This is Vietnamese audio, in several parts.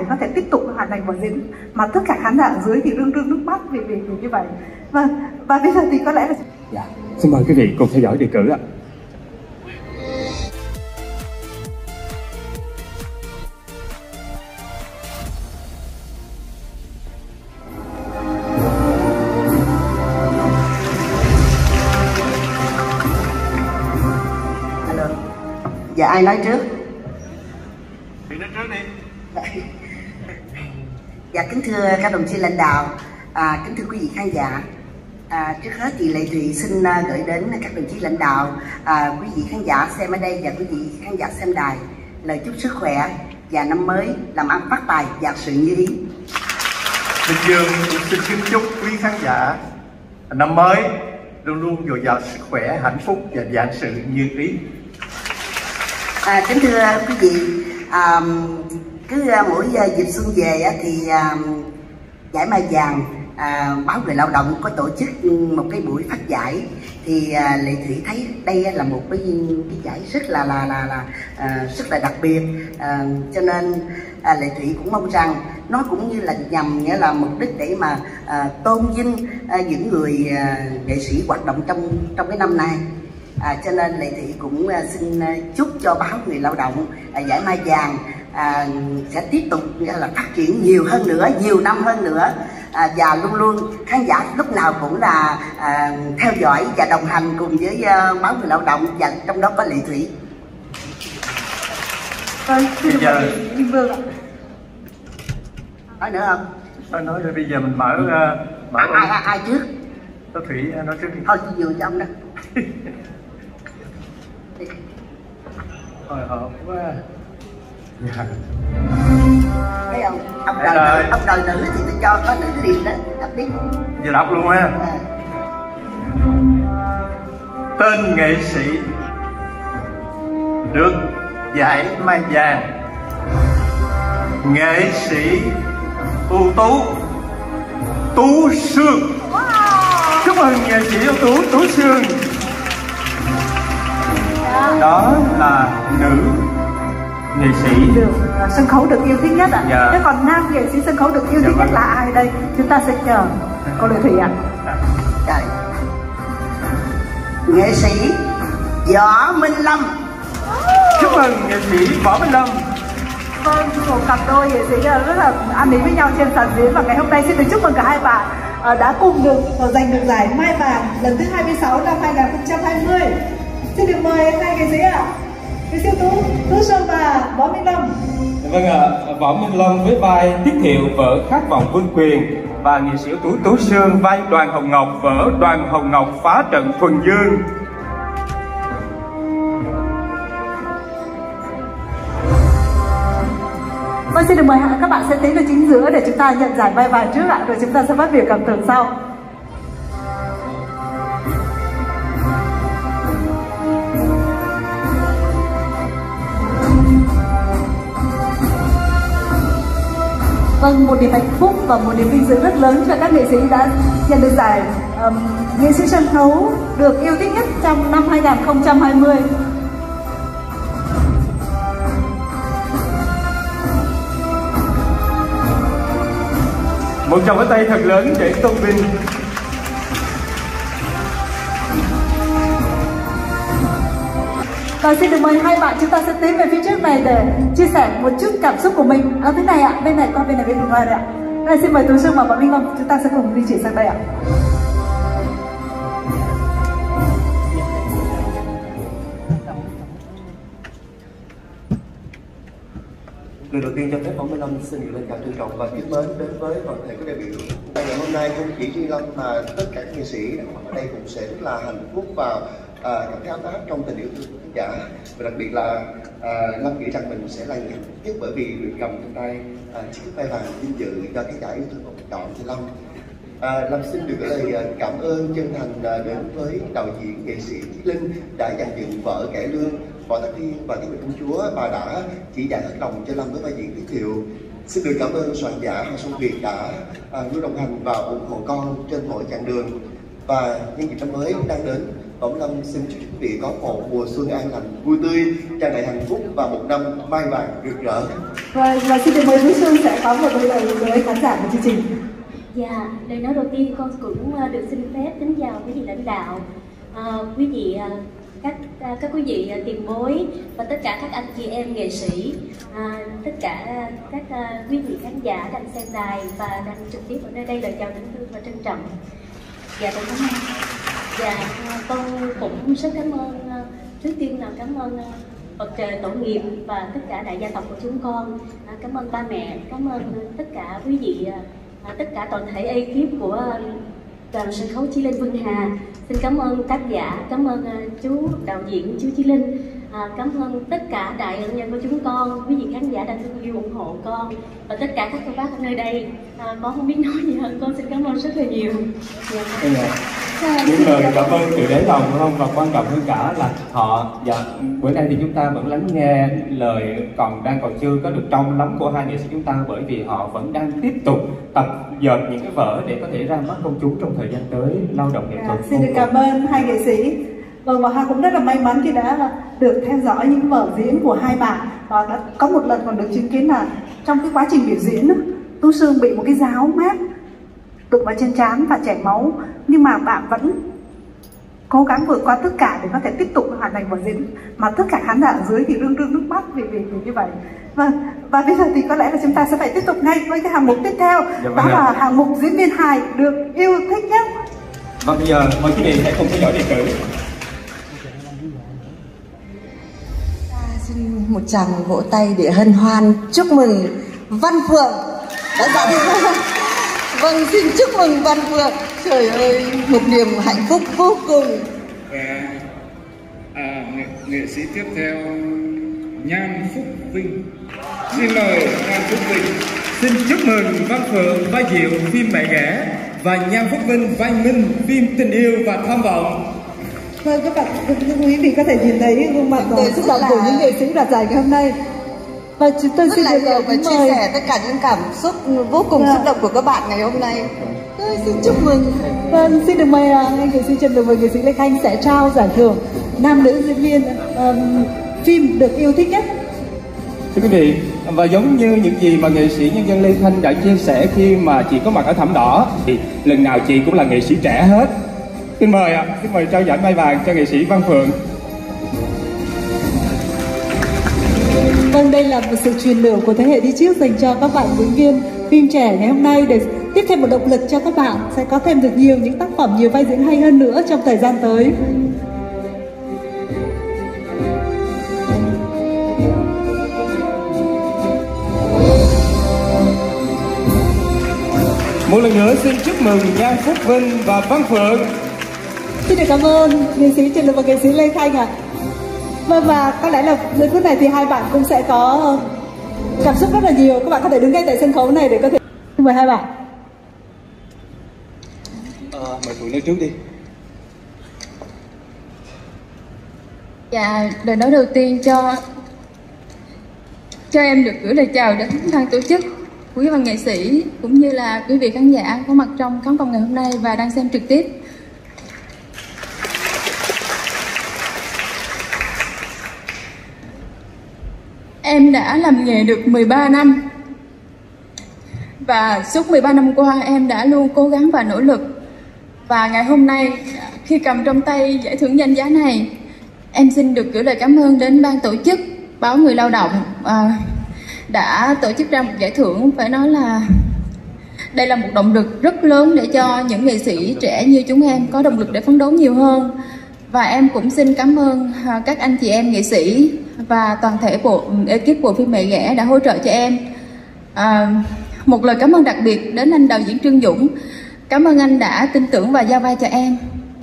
để có thể tiếp tục hoàn thành vở diễn, mà tất cả khán giả ở dưới thì rưng rưng nước mắt vì như vậy. Và bây giờ thì có lẽ là dạ, xin mời quý vị cùng theo dõi đề cử ạ. Dạ, ai nói trước? Chị nói trước đi. Dạ, kính thưa các đồng chí lãnh đạo, kính thưa quý vị khán giả. Trước hết thì Lệ Thủy xin gửi đến các đồng chí lãnh đạo, quý vị khán giả xem ở đây và quý vị khán giả xem đài lời chúc sức khỏe và năm mới làm ăn phát tài, vạn sự như ý. Bình Dương cũng xin kính chúc quý khán giả năm mới luôn luôn dồi dào sức khỏe, hạnh phúc và vạn sự như ý. Kính thưa quý vị, cứ mỗi dịp xuân về thì giải Mai Vàng, báo Người Lao Động có tổ chức một cái buổi phát giải, thì Lệ Thủy thấy đây là một cái giải rất là đặc biệt, cho nên Lệ Thủy cũng mong rằng nó cũng như là nhằm nghĩa là mục đích để mà tôn vinh những người nghệ sĩ hoạt động trong cái năm nay. Cho nên Lệ Thủy cũng xin chúc cho báo Người Lao Động giải Mai Vàng sẽ tiếp tục là phát triển nhiều hơn nữa, nhiều năm hơn nữa, và luôn luôn khán giả lúc nào cũng là theo dõi và đồng hành cùng với báo Người Lao Động, và trong đó có Lệ Thủy. bây giờ Minh Vương ạ. Nói nữa không? Nói rồi, bây giờ mình mở ai trước? Có Thủy nói trước đi. Thôi vừa cho ông đó. Hồi hộp quá. Thấy không? Ông đời nữ thì tôi cho có nữ liền đó, đọc đi. Giờ đọc luôn ha. Tên nghệ sĩ được giải Mai Vàng: nghệ sĩ ưu tú Tú Sương. Chúc mừng nghệ sĩ ưu tú Tú Sương. Đó là nữ nghệ sĩ được sân khấu được yêu thích nhất ạ. Dạ. Thế còn nam nghệ sĩ sân khấu được yêu thích nhất là ai đây? Chúng ta sẽ chờ cô Lệ Thủy ạ. Trời. Nghệ sĩ Võ Minh Lâm. chúc mừng nghệ sĩ Võ Minh Lâm. Vâng, một cặp đôi nghệ sĩ rất là ăn ý với nhau trên sàn diễn, và ngày hôm nay xin được chúc mừng cả hai bạn đã cùng được giành được giải Mai Vàng lần thứ 26 năm 2020. Xin được mời hai nghệ sĩ ạ. Nghệ sĩ Tú Sương và Võ Minh Lâm. Vâng ạ, Võ Minh Lâm với vai Tiết Thiệu vở Khát vọng vương quyền, và nghệ sĩ Tú Sương vai Đoàn Hồng Ngọc vở Đoàn Hồng Ngọc phá trận Thuần Dương. Vâng, xin được mời các bạn sẽ tiến về chính giữa để chúng ta nhận giải Mai Vàng trước ạ, rồi chúng ta sẽ phát biểu cảm tưởng sau. Vâng, một niềm hạnh phúc và một niềm vinh dự rất lớn cho các nghệ sĩ đã nhận được giải nghệ sĩ sân khấu được yêu thích nhất trong năm 2020. Một tràng vỗ tay thật lớn để tôn vinh. Và xin được mời hai bạn chúng ta sẽ tiến về phía trước này để chia sẻ một chút cảm xúc của mình. Ở bên này ạ, bên này qua bên này bên ngoài đây ạ. Đây, xin mời Tú Sương và Võ Minh Lâm, chúng ta sẽ cùng di chuyển sang đây ạ. Lời đầu tiên cho phép Võ Minh Lâm xin gửi lời chào trân trọng và kính mến đến với toàn thể các đại biểu. Ngày hôm nay không chỉ riêng Lâm mà tất cả các nghệ sĩ đang ở đây cũng sẽ rất là hạnh phúc và cảm thấy ấm áp trong tình yêu thương của khán giả. Và đặc biệt là Lâm nghĩ rằng mình sẽ là người hạnh phúc nhất bởi vì được cầm trong tay chiếc Mai Vàng vinh dự cho khán giả yêu thương một chọn cho Lâm. Lâm xin được gửi lời cảm ơn chân thành đến với đạo diễn nghệ sĩ Chí Linh đã dàn dựng vở Cải Lương, Võ Tắc Thiên và Các Vị Công Chúa và đã chỉ dạy hết lòng cho Lâm với vai diễn Tiết Thiệu. Xin được cảm ơn soạn giả Hoàng Xuân Việt đã luôn đồng hành và ủng hộ con trên mọi chặng đường. Và nhân dịp năm mới đang đến, Võ Minh Lâm xin chúc quý vị có một mùa xuân an lành, vui tươi, tràn đầy hạnh phúc và một năm mai vàng rực rỡ. Và xin được mời Tú Sương sẽ có một lời với khán giả của chương trình. Dạ, lời nói đầu tiên con cũng được xin phép kính chào quý vị lãnh đạo, quý vị các quý vị tiền bối và tất cả các anh chị em nghệ sĩ, tất cả các quý vị khán giả đang xem đài và đang trực tiếp ở nơi đây, lời chào thân thương và trân trọng. Dạ, tôi cảm ơn. Dạ, con cũng rất cảm ơn, trước tiên là cảm ơn Phật trời tổ nghiệp và tất cả đại gia tộc của chúng con. Cảm ơn ba mẹ, cảm ơn tất cả quý vị, tất cả toàn thể ekip của đoàn sân khấu Chí Linh Vân Hà. Xin cảm ơn tác giả, cảm ơn chú đạo diễn chú Chí Linh, cảm ơn tất cả đại ân nhân của chúng con, quý vị khán giả đang thương yêu ủng hộ con và tất cả các cô bác ở nơi đây. Con không biết nói gì hơn, con xin cảm ơn rất là nhiều. Những lời cảm ơn từ đáy lòng của ông, và quan trọng hơn cả là họ, bữa nay thì chúng ta vẫn lắng nghe lời còn chưa có được trong lắm của hai nghệ sĩ chúng ta, bởi vì họ vẫn đang tiếp tục tập dượt những cái vở để có thể ra mắt công chúng trong thời gian tới, lao động nghệ thuật. Xin được cảm ơn hai nghệ sĩ. Vâng, và Hà cũng rất là may mắn khi đã được theo dõi những vở diễn của hai bạn, và đã có một lần còn được chứng kiến là trong cái quá trình biểu diễn Tú Sương bị một cái giáo mép đụng vào trên trán và chảy máu, nhưng mà bạn vẫn cố gắng vượt qua tất cả để có thể tiếp tục hoàn thành vở diễn, mà tất cả khán giả ở dưới thì rưng rưng nước mắt vì như vậy. Vâng, và bây giờ thì có lẽ là chúng ta sẽ phải tiếp tục ngay với cái hạng mục tiếp theo, đó là hạng mục diễn viên hài được yêu thích nhất. Và bây giờ mời quý vị hãy cùng theo dõi đề cử. Xin một tràng vỗ tay để hân hoan chúc mừng Văn Phượng đã ra đi. Vâng, xin chúc mừng Văn Phượng. Trời ơi, một niềm hạnh phúc vô cùng. Và nghệ sĩ tiếp theo Nhan Phúc Vinh. Xin mời Nhan Phúc Vinh. Xin chúc mừng Văn Phượng vai Diệu phim Mẹ Ghẻ và Nhan Phúc Vinh vai Minh phim Tình Yêu và Tham Vọng. Vâng, các bạn quý vị có thể nhìn thấy gương mặt xúc động của những nghệ sĩ đoạt giải ngày hôm nay. Và chúng tôi xin được và chia sẻ tất cả những cảm xúc vô cùng xúc động của các bạn ngày hôm nay. Tôi xin chúc mừng. Vâng, xin được mời anh nghệ sĩ Trần Lực và nghệ sĩ Lê Khanh sẽ trao giải thưởng nam nữ diễn viên phim được yêu thích nhất. Thưa quý vị, và giống như những gì mà nghệ sĩ nhân dân Lê Khanh đã chia sẻ khi mà chị có mặt ở Thảm Đỏ, thì lần nào chị cũng là nghệ sĩ trẻ hết. Xin mời trao giải mai vàng cho nghệ sĩ Văn Phượng. Vâng, đây là một sự truyền lửa của thế hệ đi trước dành cho các bạn diễn viên phim trẻ ngày hôm nay, để tiếp thêm một động lực cho các bạn sẽ có thêm được nhiều những tác phẩm, nhiều vai diễn hay hơn nữa trong thời gian tới. Một lần nữa xin chúc mừng Nhan Phúc Vinh và Văn Phượng. Xin được cảm ơn nghệ sĩ Trần Lực và nghệ sĩ Lê Khanh ạ. Vâng, và có lẽ là giây phút này thì hai bạn cũng sẽ có cảm xúc rất là nhiều. Các bạn có thể đứng ngay tại sân khấu này để có thể mời hai bạn. Mời Phượng nói trước đi. Dạ, lời nói đầu tiên cho em được gửi lời chào đến ban tổ chức, quý văn nghệ sĩ cũng như là quý vị khán giả có mặt trong khán phòng ngày hôm nay và đang xem trực tiếp. Em đã làm nghề được 13 năm và suốt 13 năm qua em đã luôn cố gắng và nỗ lực. Và ngày hôm nay khi cầm trong tay giải thưởng danh giá này, em xin được gửi lời cảm ơn đến ban tổ chức Báo Người Lao động đã tổ chức ra một giải thưởng. Phải nói là đây là một động lực rất lớn để cho những nghệ sĩ trẻ như chúng em có động lực để phấn đấu nhiều hơn. Và em cũng xin cảm ơn các anh chị em nghệ sĩ và toàn thể bộ ekip của phim Mẹ Ghẻ đã hỗ trợ cho em. Một lời cảm ơn đặc biệt đến anh đạo diễn Trương Dũng. Cảm ơn anh đã tin tưởng và giao vai cho em.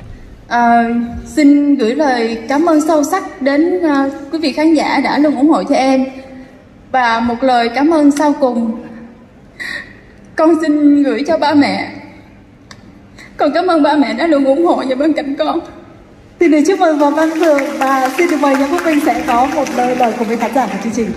Xin gửi lời cảm ơn sâu sắc đến quý vị khán giả đã luôn ủng hộ cho em. Và một lời cảm ơn sau cùng con xin gửi cho ba mẹ. Con cảm ơn ba mẹ đã luôn ủng hộ và bên cạnh con. Xin được chúc mừng Văn Phượng và xin được mời Nhan Phúc Vinh sẽ có một lời cùng với khán giả của chương trình.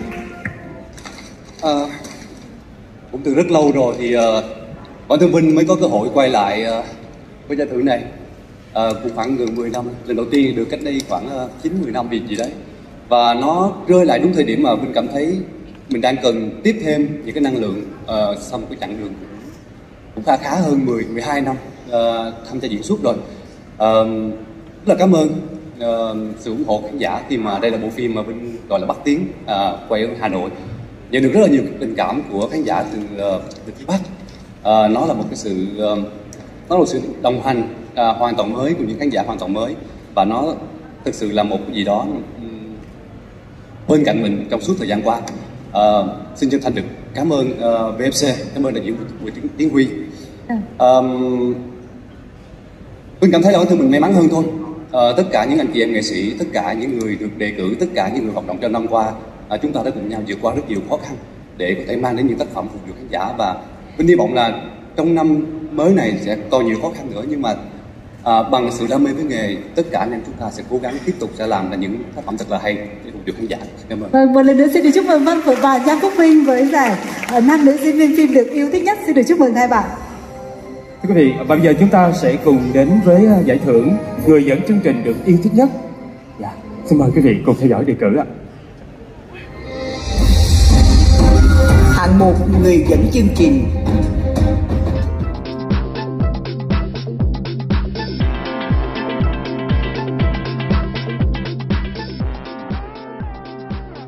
Cũng từ rất lâu rồi thì bản thân Vinh mới có cơ hội quay lại với giải thưởng này. cũng khoảng gần 10 năm. Lần đầu tiên được cách đây khoảng 9-10 năm gì đấy. Và nó rơi lại đúng thời điểm mà Vinh cảm thấy mình đang cần tiếp thêm những cái năng lượng sau một cái chặng đường cũng khá hơn 10-12 năm tham gia diễn xuất rồi. Rất là cảm ơn sự ủng hộ khán giả khi mà đây là bộ phim mà Vinh gọi là Bắc Tiến, quay ở Hà Nội. Nhận được rất là nhiều tình cảm của khán giả từ phía Bắc. Nó là một cái sự đồng hành hoàn toàn mới của những khán giả hoàn toàn mới, và nó thực sự là một cái gì đó bên cạnh mình trong suốt thời gian qua. Xin chân thành được cảm ơn VFC, cảm ơn đại diện của Tiến Huy. Vinh cảm thấy là bản thân mình may mắn hơn thôi. Tất cả những anh chị em nghệ sĩ, tất cả những người được đề cử, tất cả những người hoạt động trong năm qua, chúng ta đã cùng nhau vượt qua rất nhiều khó khăn để có thể mang đến những tác phẩm phục vụ khán giả. Và Vinh hy vọng là trong năm mới này sẽ còn nhiều khó khăn nữa, nhưng mà bằng sự đam mê với nghề, tất cả anh em chúng ta sẽ cố gắng tiếp tục sẽ làm ra những tác phẩm thật là hay để phục vụ khán giả. Cảm ơn. Vâng, một lần nữa xin được chúc mừng Văn Phượng và Giang Phúc Vinh với giải nam nữ diễn viên phim được yêu thích nhất. Xin được chúc mừng hai bạn. Thưa quý vị, và bây giờ chúng ta sẽ cùng đến với giải thưởng người dẫn chương trình được yêu thích nhất. Xin mời quý vị cùng theo dõi đề cử ạ. Hạng mục người dẫn chương trình